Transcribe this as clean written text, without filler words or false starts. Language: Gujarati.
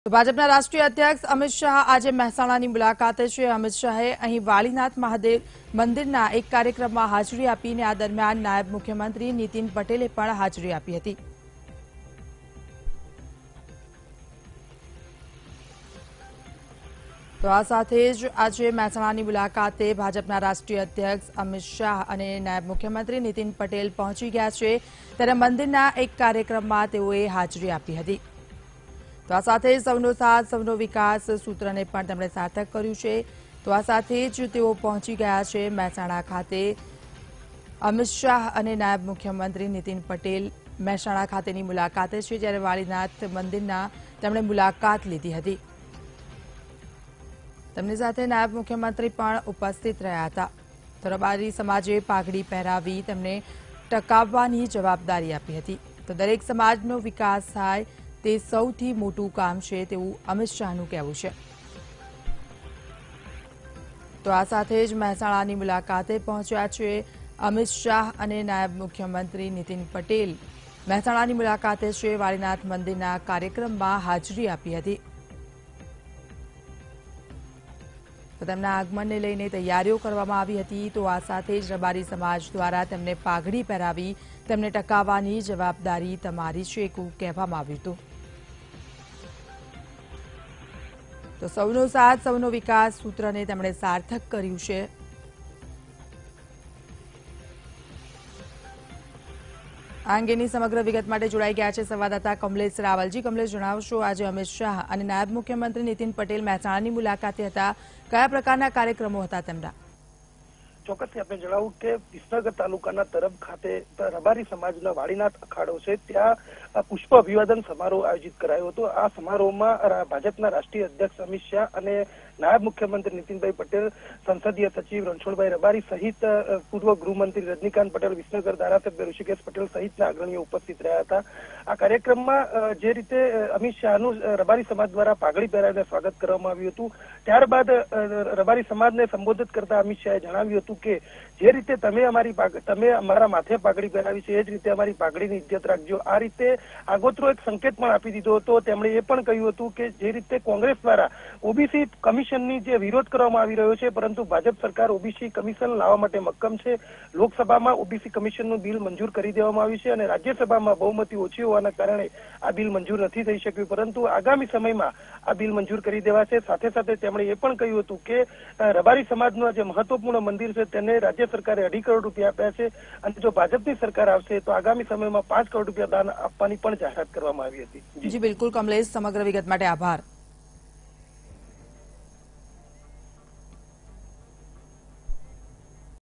ભાજપના રાષ્ટ્રીય અધ્યક્ષ અમિત શાહ આજે મહેસાણાની મુલાકાતે છે। અમિત શાહે અહીં વાલીનાથ મહાદેવ મંદિરના એક કાર્યક્રમમાં હાજરી આપીને આ દરમિયાન નાયબ મુખ્યમંત્રી નીતિન પટેલે પણ હાજરી આપી હતી। તો આ સાથે જ આજે મહેસાણાની મુલાકાતે ભાજપના રાષ્ટ્રીય અધ્યક્ષ અમિત શાહ અને નાયબ મુખ્યમંત્રી નીતિન પટેલ પહોંચી ગયા છે, ત્યારે મંદિરના એક કાર્યક્રમમાં તેઓએ હાજરી આપી હતી। તો આ સાથે સૌનો સાથ સૌનો વિકાસ સૂત્રને પણ તેમણે સાર્થક કર્યું છે। તો આ સાથે જ તેઓ પહોંચી ગયા છે મહેસાણા ખાતે। અમિત શાહ અને નાયબ મુખ્યમંત્રી નીતિન પટેલ મહેસાણા ખાતેની મુલાકાતે છે, જ્યારે વાલીનાથ મંદિરના તેમણે મુલાકાત લીધી હતી। તેમની સાથે નાયબ મુખ્યમંત્રી પણ ઉપસ્થિત રહ્યા હતા। તો રબારી સમાજે પાઘડી પહેરાવી તેમને ટકાવવાની જવાબદારી આપી હતી। તો દરેક સમાજનો વિકાસ થાય તે સૌથી મોટું કામ છે તેવું અમિત શાહનું કહેવું છે। તો આ સાથે જ મહેસાણાની મુલાકાતે પહોંચ્યા છે અમિત શાહ અને નાયબ મુખ્યમંત્રી નીતિન પટેલ મહેસાણાની મુલાકાતે છે। વાલીનાથ મંદિરના કાર્યક્રમમાં હાજરી આપી હતી। તો તેમના આગમનને લઈને તૈયારીઓ કરવામાં આવી હતી। તો આ સાથે જ રબારી સમાજ દ્વારા તેમને પાઘડી પહેરાવી તેમને ટકાવવાની જવાબદારી તમારી છે એવું કહેવામાં આવ્યું હતું। તો સૌનો સાથ સૌનો વિકાસ સૂત્રને તેમણે સાર્થક કર્યું છે। આ અંગેની સમગ્ર વિગત માટે જોડાઈ ગયા છે સંવાદદાતા કમલેશ રાવલજી। કમલેશ, જણાવશો આજે અમિત શાહ અને નાયબ મુખ્યમંત્રી નીતિન પટેલ મહેસાણાની મુલાકાતે હતા, કયા પ્રકારના કાર્યક્રમો હતા તેમના? ચોક્કસથી આપણે જણાવું કે વિસનગર તાલુકાના તરફ ખાતે રબારી સમાજના વાલીનાથ અખાડો છે, ત્યાં પુષ્પ અભિવાદન સમારોહ આયોજિત કરાયો હતો। આ સમારોહમાં ભાજપના રાષ્ટ્રીય અધ્યક્ષ અમિત શાહ અને નાયબ મુખ્યમંત્રી નીતિનભાઈ પટેલ, સંસદીય સચિવ રણછોડભાઈ રબારી સહિત પૂર્વ ગૃહમંત્રી રજનીકાંત પટેલ, વિસનગર ધારાસભ્ય ઋષિકેશ પટેલ સહિતના અગ્રણીઓ ઉપસ્થિત રહ્યા હતા। આ કાર્યક્રમમાં જે રીતે અમિત શાહનું રબારી સમાજ દ્વારા પાઘડી પહેરાવીને સ્વાગત કરવામાં આવ્યું હતું, ત્યારબાદ રબારી સમાજને સંબોધિત કરતા અમિત શાહે જણાવ્યું હતું કે જે રીતે તમે અમારા માથે પાઘડી પહેરાવી છે, એ જ રીતે અમારી પાઘડીની ઇજ્જત રાખજો। આ રીતે આગોતરો એક સંકેત પણ આપી દીધો હતો। તેમણે એ પણ કહ્યું હતું કે જે રીતે કોંગ્રેસ દ્વારા ઓબીસી કમિશનની જે વિરોધ કરવામાં આવી રહ્યો છે, પરંતુ ભાજપ સરકાર ઓબીસી કમિશન લાવવા માટે મક્કમ છે। લોકસભામાં ઓબીસી કમિશનનું બિલ મંજૂર કરી દેવામાં આવ્યું છે અને રાજ્યસભામાં બહુમતી ઓછી હોવાના કારણે આ બિલ મંજૂર નથી થઈ શક્યું, પરંતુ આગામી સમયમાં આ બિલ મંજૂર કરી દેવાશે। સાથે સાથે તેમણે એ પણ કહ્યું હતું કે રબારી સમાજનું જે મહત્વપૂર્ણ મંદિર છે તેને રાજ્ય સરકારે 2.5 કરોડ રૂપિયા આપ્યા છે અને જો ભાજપની સરકાર આવશે તો આગામી સમયમાં 5 કરોડ રૂપિયા દાન આપવાની પણ જાહેરાત કરવામાં આવી હતી। જી બિલકુલ કમલેશ, સમગ્ર વિગત માટે આભાર।